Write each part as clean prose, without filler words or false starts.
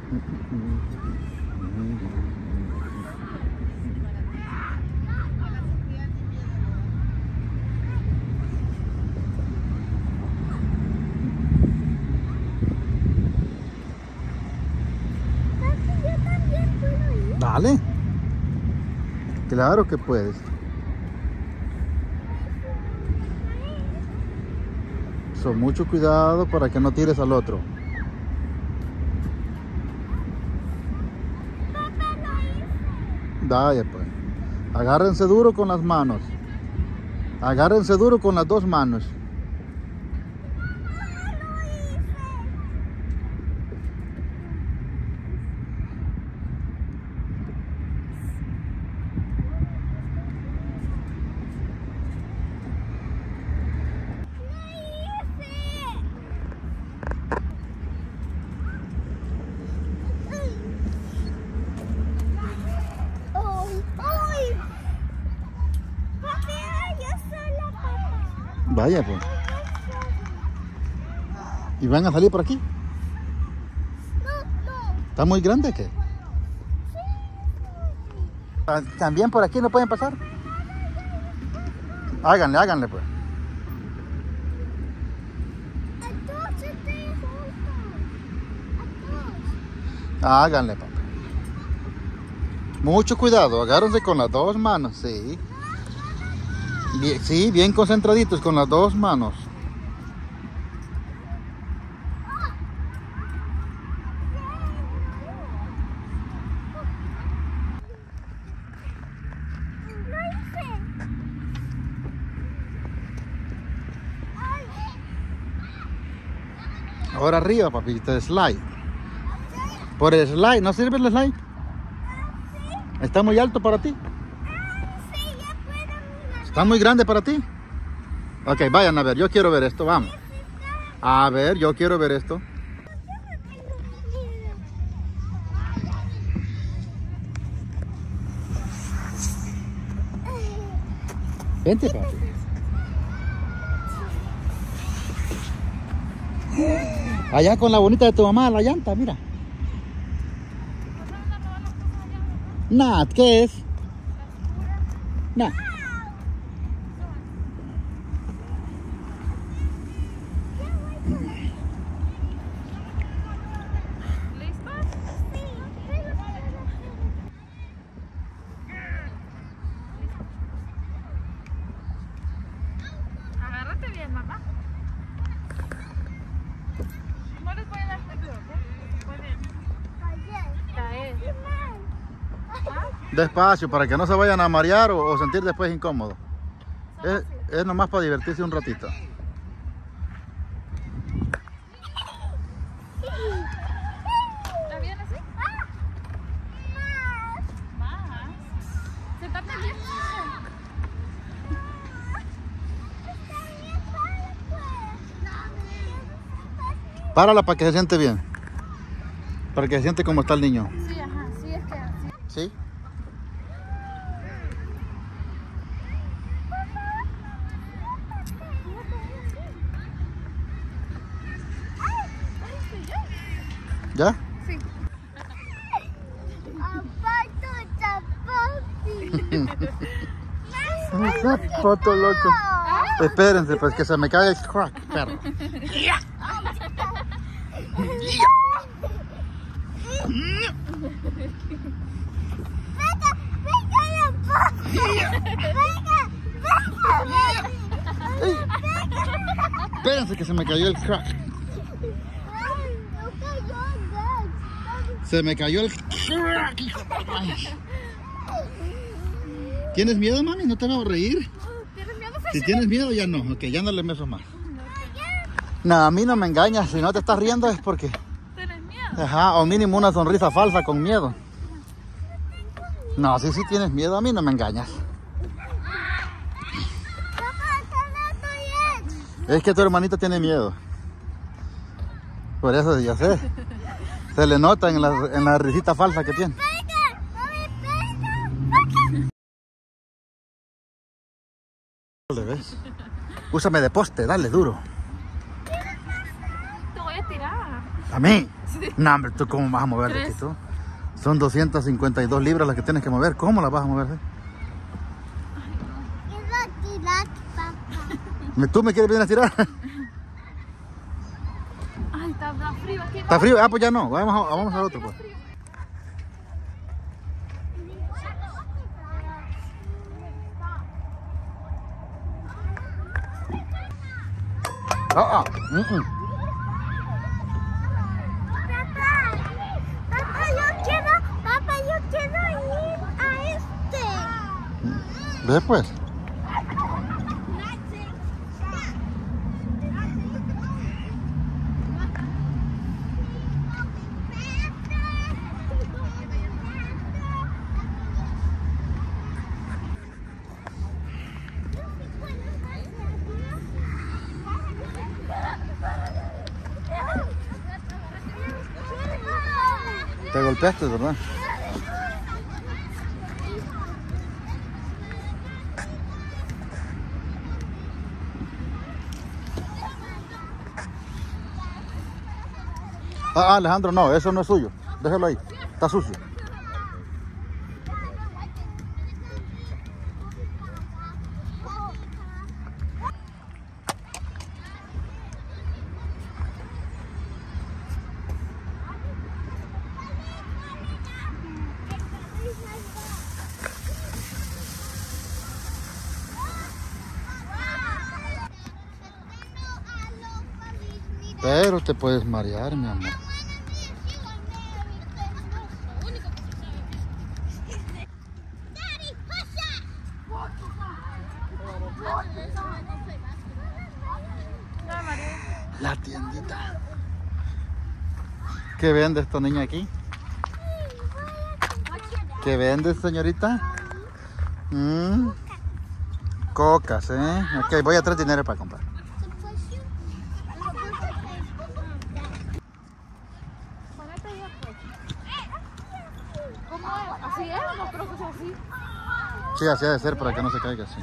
Dale. Claro que puedes. Con mucho cuidado para que no tires al otro. Vaya pues. Agárrense duro con las manos. Agárrense duro con las dos manos. Vaya pues. ¿Y van a salir por aquí? No. ¿Está muy grande qué? ¿También por aquí no pueden pasar? Háganle pues. Háganle, papá. Mucho cuidado, agárrense con las dos manos, sí. Bien, sí, bien concentraditos con las dos manos. Ahora arriba, papito, slide. Por el slide, ¿no sirve el slide? ¿Está muy alto para ti? ¿Está muy grande para ti? Ok, vayan a ver, yo quiero ver esto, vamos. A ver, yo quiero ver esto. Vente, papi. Allá con la bonita de tu mamá, la llanta, mira. Nat, ¿qué es? Nat. Agárrate bien, mamá. No les voy a dar seguro, ¿ok? Pueden caer. Despacio, para que no se vayan a marear o sentir después incómodo. Es nomás para divertirse un ratito. ¿Está bien así? Más. Sentate bien. Párala para que se siente bien. Para que se siente como está el niño. Sí, ajá, sí, es que así. ¿Sí? ¿Ya? Sí. Foto loco. Espérense, pues que se me caiga el crack, perro. Espérense que se me cayó el crack. Se me cayó el crack, hijo de madre. ¿Tienes miedo, mami? ¿No te vas a reír? ¿Tienes miedo? Si tienes miedo, ya no. Ok, ya no le beso más. No, a mí no me engañas. Si no te estás riendo es porque... ¿Tienes miedo? Ajá, o mínimo una sonrisa falsa con miedo. No, si sí tienes miedo, a mí no me engañas. Es que tu hermanita tiene miedo. Por eso ya sé. Se le nota en la risita falsa que tiene. ¿Le ves? Úsame de poste, dale duro. Te voy a tirar. A mí. Sí. No, hombre, ¿tú cómo vas a mover de aquí tú? Son 252 libras las que tienes que mover. ¿Cómo las vas a mover? ¿Tú me quieres venir a tirar? Ay, está frío aquí. ¿Está frío? Ah, pues ya no. Vamos al otro, pues. Papá, yo quiero ir a este. Ve pues. Te golpeaste, ¿verdad? Alejandro, no, eso no es suyo. Déjalo ahí, está sucio. Pero te puedes marear, mi amor. La tiendita. ¿Qué vende esta niña aquí? ¿Qué vende, señorita? Cocas, ¿eh? Ok, voy a traer dinero para comprar. ¿Cómo es? ¿Así es? No creo que sea así. Sí, así ha de ser para que no se caiga así.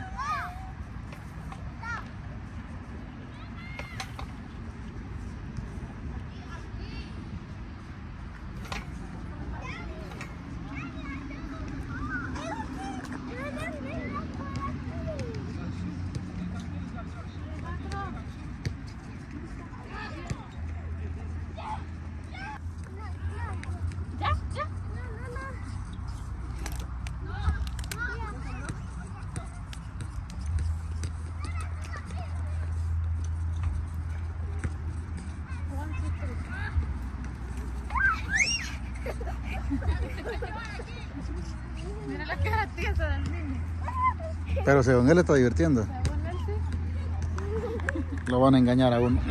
Mira la cara tiesa del niño. Pero según él está divirtiendo. Según él sí. Lo van a engañar a uno.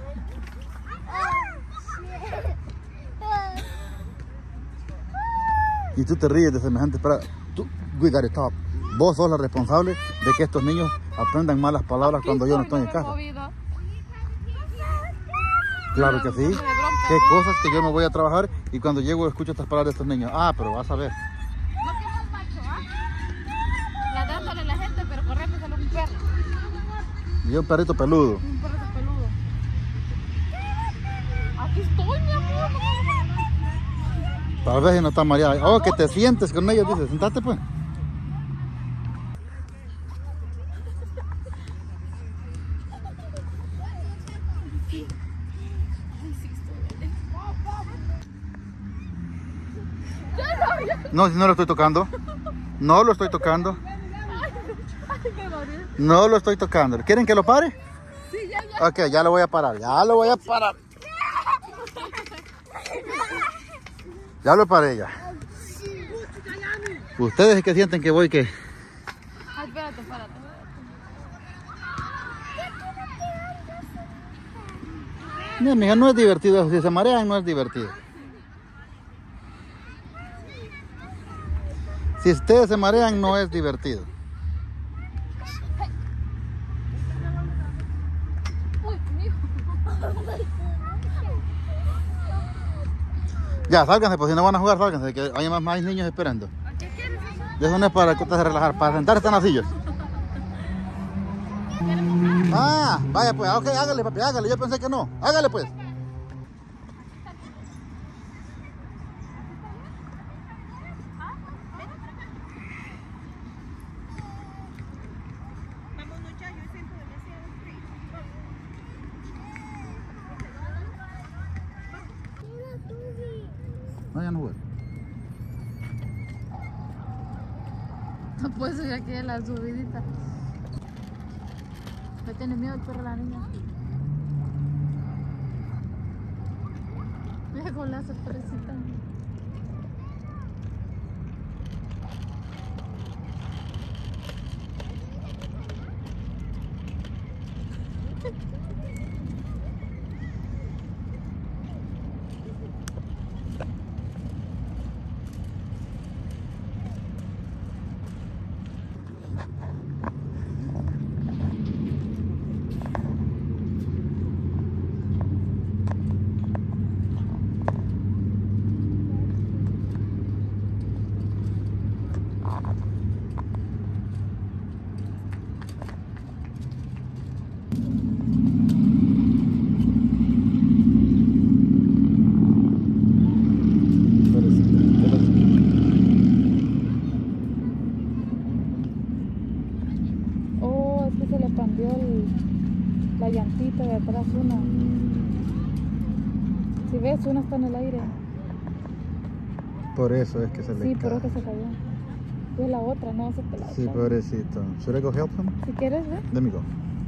Y tú te ríes de semejante. We gotta stop. Vos sos la responsable de que estos niños aprendan malas palabras cuando yo no estoy en casa. Claro que sí. Qué cosas que yo me voy a trabajar y cuando llego escucho estas palabras de estos niños. Ah, pero vas a ver. No que no es macho, ¿ah? Ladrándole a la gente, pero corriendo sale un perro. Y un perrito peludo. Un perrito peludo. Aquí estoy, mi amor. Tal vez no está mareada. Oh, que te sientes con ellos, dice. Sentate pues. No, si no lo estoy tocando. No lo estoy tocando. No lo estoy tocando. ¿Quieren que lo pare? Sí, ya. Ok, ya lo voy a parar. Ya lo voy a parar. Ya lo paré ya. ¿Ustedes qué sienten que voy que? Ay, espérate. No, mija, no es divertido. Si se marean, no es divertido. Si ustedes se marean, no es divertido. Uy, mijo. Ya, sálganse, pues si no van a jugar, sálganse, que hay más niños esperando. ¿Qué quieres? Eso no es para que ustedes se relajar, para sentarse en las sillas. Ah, vaya pues, ok, hágale papi, hágale, yo pensé que no. Hágale pues. No, ya no jugué. No puede subir aquí en la subidita. ¿Me tiene miedo el perro la niña? Mira cómo la hace, pobrecita. Oh, es que se le cambió la llantita de atrás una. Si ves, una está en el aire. Por eso es que se le Sí, cae. pero que se cayó. Y es la otra, no se te la Sí, otra. pobrecito. Should I go help him? Si quieres, ¿eh? Let me go.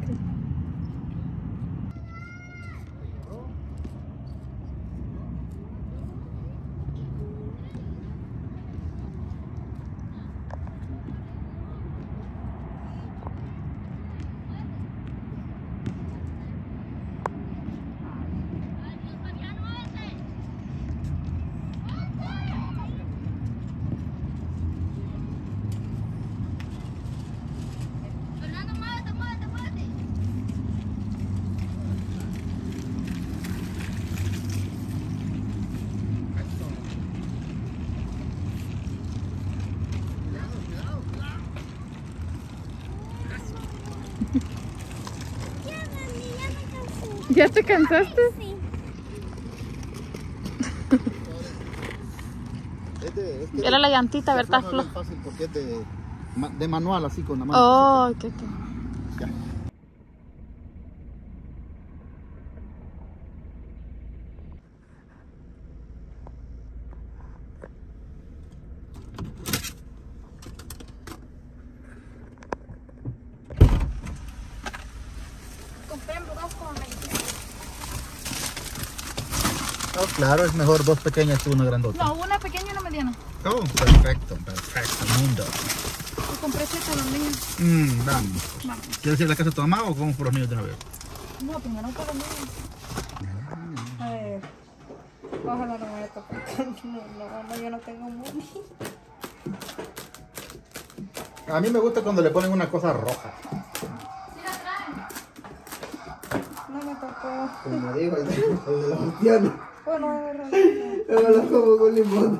¿Ya te cansaste? Sí. Era la llantita, ¿verdad? Es fácil porque es de manual, así con la mano. Oh, ok. Ya. Compré dos como medicina. Oh, claro, es mejor dos pequeñas que una grandota. No, una pequeña y una mediana. Oh, perfecto, perfecto, mundo. Y compré 7 a los niños. Vamos. Vamos. ¿Quieres ir a la casa de tu mamá o vamos por los niños de una vez? No, primero para los niños. A ver. Ojalá no me vaya a tocar. No, yo no tengo money. A mí me gusta cuando le ponen una cosa roja. ¿Sí la traen? No me tocó. Como digo, el de los cristianos. Bueno, de verdad. Yo me lo como con limón.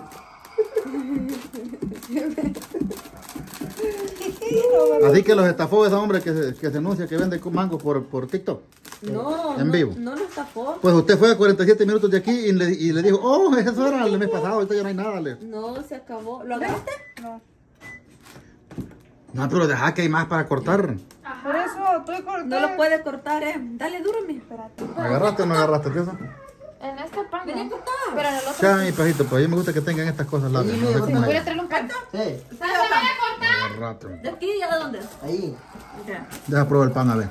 Así que los estafó ese hombre que se anuncia que vende mangos por TikTok. No, En vivo. No lo estafó. Pues usted fue a 47 minutos de aquí y le dijo, oh, eso era el mes pasado, ahorita ya no hay nada. No, se acabó. ¿Lo agarraste? No. No, pero deja que hay más para cortar. Por eso estoy cortando. No lo puede cortar, Dale duro, mi. Espérate. ¿Agarraste o no agarraste? ¿Qué es eso? En este pan. Vení a ¿no? cortar. Pero en el otro. Ya, mi pajito, pues a mí me gusta que tengan estas cosas largas. No sé cómo Voy a es. traerle un pan. Sí, ¿Sabes? Voy a cortar. Agarrate. ¿De aquí y de dónde? ahí. Ya. Deja probar el pan a ver.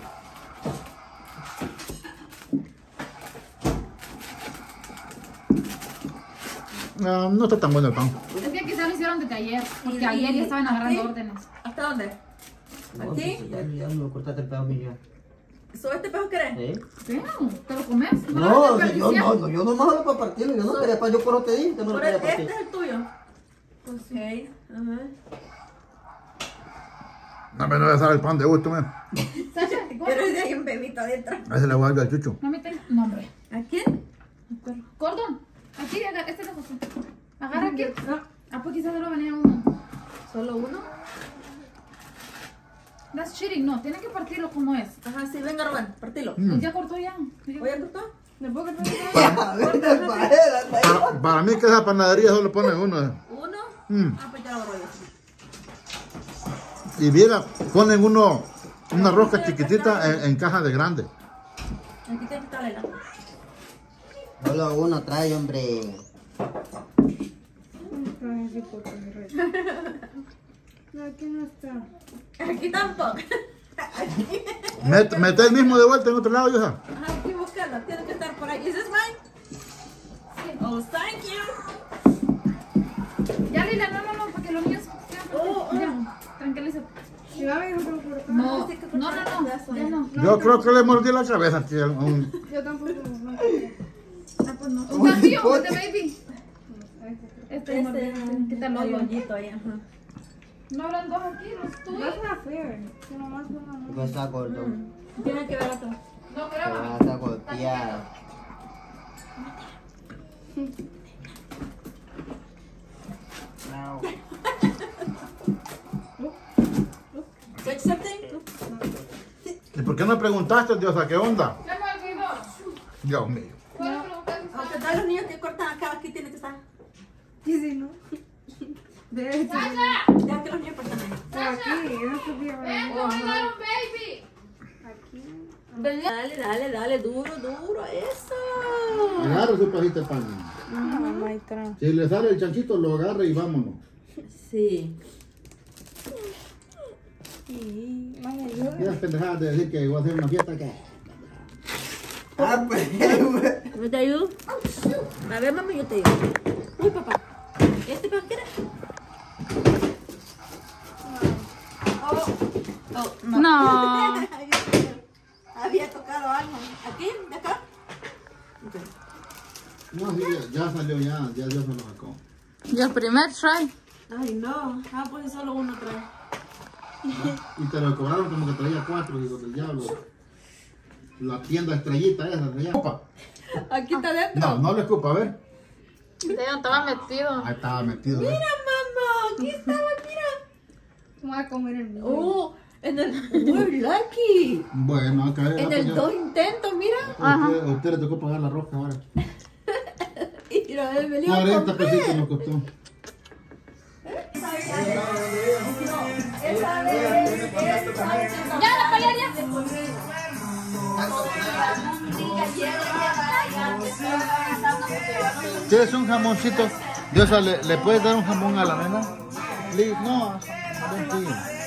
No está tan bueno el pan. Es que quizás lo hicieron desde ayer. Porque ayer ya estaban agarrando ¿Sí? órdenes. ¿Hasta dónde? No, ¿Aquí? pues, ya me cortaste el pedo mío. ¿Sobre este pejo querés? ¿Sí? Bueno, ¿te lo comes? No, lo o sea, yo desperdicias? no, yo nomás lo para partirlo. Yo no quería para yo por eso te dije que no lo Por quería este partir. es el tuyo. Pues sí. Ajá. No me voy a hacer el pan de gusto, man. Sasha, Pero es de ahí un bebito adentro. A ese le voy a dar al chucho. no me tengo. No, hombre. ¿A quién? Cordón. Aquí, este es José. Agarra aquí. No. Ah, pues quizás solo venía uno. ¿Solo uno? That's cheating. No, tiene que partirlo como es. Ajá, sí, venga, Román, partilo. Pues ya cortó ya. ¿Voy a cortar? ¿Le puedo cortar? A ver, para Para mí que esa panadería solo pone uno. ¿Uno? Mm. Ah, pues ya lo borro yo. Y viera, ponen una rosca chiquitita en caja de grande. Aquí tiene que estar la. Solo uno trae, hombre. Ay, sí, puto, mi rey. No, aquí no está. Aquí tampoco. Mete el mismo de vuelta en otro lado, Yosa. Ajá, aquí buscarla. Tiene que estar por ahí. ¿Is this mine? Sí. Oh, thank you. Ya, Lila, no, porque los míos... Ya, tranquilízate. Si va a ver, no puedo cortar. No, ya no. Yo creo que le mordí la cabeza, tío. Yo tampoco. No. Ah, pues no. Uy, ¿Un tío? ¿por ¿Este baby? Este quítalo el hoyito ahí, ajá. ¿No habrán dos aquí, los No tuyos? es una fair. Si nomás una no. Pues está corto. Tienen que ver otro. No, Te graba. vas a golpear. Switch something? ¿Y por qué no preguntaste, Diosa, qué onda? ¿Qué me olvidó? Dios mío. ¿Puedo preguntar? Aunque todos los niños que cortan acá, aquí tiene que estar. ¿Y si no? De hecho. ¡Sasha! Ya que los niños cortan ahí. Aquí, no podía ver. ¡Ven, te voy a dar un baby! Aquí. Dale, duro, eso. Agarra su pajita de pan. Mamá y tra. Si le sale el chanchito, lo agarra y vámonos. Sí. Sí, mami, ayuda. Y las pendejadas de decir que voy a hacer una fiesta que... Ah, pues. ¿No te ayudo? A ver, mami, yo te ayudo. Uy, papá. ¿Este para qué era? Oh, no. Había tocado algo. ¿Aquí? ¿De acá? No, sí, ya salió, ya Dios se lo sacó. Ya primer try. Ay, no. Ah, pues solo uno trae. Y te lo cobraron como que traía 4, digo, del diablo. La tienda estrellita esa, se llama. Aquí está dentro. No, no le escupa, a ver. Estaba metido. Ahí estaba metido. ¿Ves? Mira, mamá. Aquí estaba, mira. Voy a comer el mío. Oh, en el... We're lucky. Bueno, acá En el 2 intentos, mira. A usted le tocó pagar la rosca ahora. Y lo he venido a 40 comprar. pesitos nos costó. Ya, la payas, ¿Quieres un jamoncito? Diosa, ¿le puedes dar un jamón a la nena? Please, no. Ven, sí.